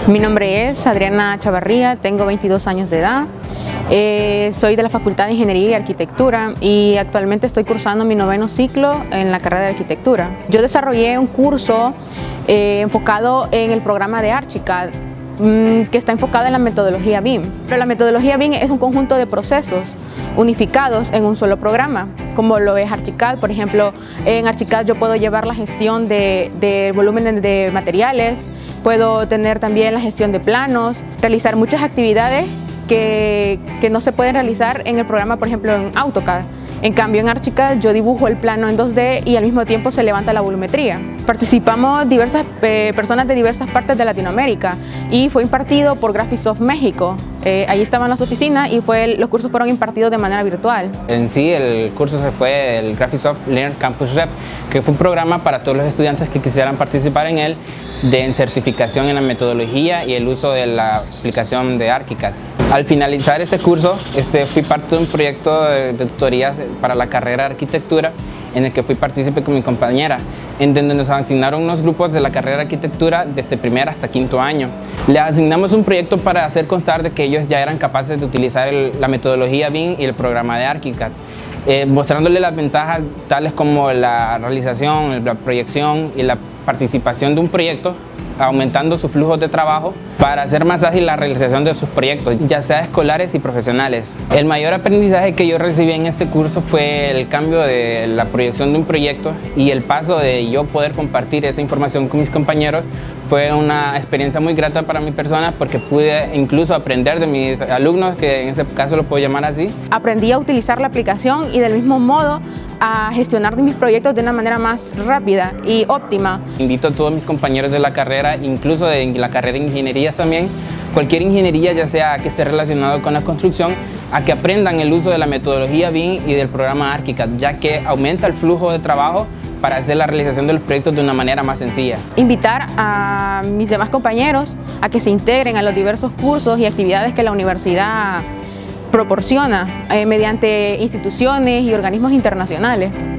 Mi nombre es Adriana Chavarría, tengo 22 años de edad, soy de la Facultad de Ingeniería y Arquitectura y actualmente estoy cursando mi 9º ciclo en la carrera de Arquitectura. Yo desarrollé un curso enfocado en el programa de Archicad, que está enfocado en la metodología BIM. Pero la metodología BIM es un conjunto de procesos unificados en un solo programa, como lo es Archicad. Por ejemplo, en Archicad yo puedo llevar la gestión de volúmenes de materiales, puedo tener también la gestión de planos, realizar muchas actividades que no se pueden realizar en el programa, por ejemplo, en AutoCAD. En cambio, en Archicad yo dibujo el plano en 2D y al mismo tiempo se levanta la volumetría. Participamos diversas personas de diversas partes de Latinoamérica y fue impartido por Graphisoft México. Allí estaban las oficinas y los cursos fueron impartidos de manera virtual. En sí, el curso se fue el Graphisoft Learn Campus Rep, que fue un programa para todos los estudiantes que quisieran participar en él, en certificación en la metodología y el uso de la aplicación de Archicad. Al finalizar este curso, fui parte de un proyecto de tutorías para la carrera de arquitectura, en el que fui partícipe con mi compañera, en donde nos asignaron unos grupos de la carrera de arquitectura desde primer hasta quinto año. Les asignamos un proyecto para hacer constar de que ellos ya eran capaces de utilizar la metodología BIM y el programa de Archicad, mostrándole las ventajas tales como la realización, la proyección y la participación de un proyecto, aumentando su flujo de trabajo para hacer más ágil la realización de sus proyectos, ya sea escolares y profesionales. El mayor aprendizaje que yo recibí en este curso fue el cambio de la proyección de un proyecto y el paso de yo poder compartir esa información con mis compañeros. Fue una experiencia muy grata para mi persona porque pude incluso aprender de mis alumnos, que en ese caso lo puedo llamar así. Aprendí a utilizar la aplicación y del mismo modo a gestionar mis proyectos de una manera más rápida y óptima. Invito a todos mis compañeros de la carrera, incluso de la carrera de ingeniería también, cualquier ingeniería ya sea que esté relacionado con la construcción, a que aprendan el uso de la metodología BIM y del programa Archicad, ya que aumenta el flujo de trabajo para hacer la realización de los proyectos de una manera más sencilla. Invitar a mis demás compañeros a que se integren a los diversos cursos y actividades que la universidad proporciona mediante instituciones y organismos internacionales.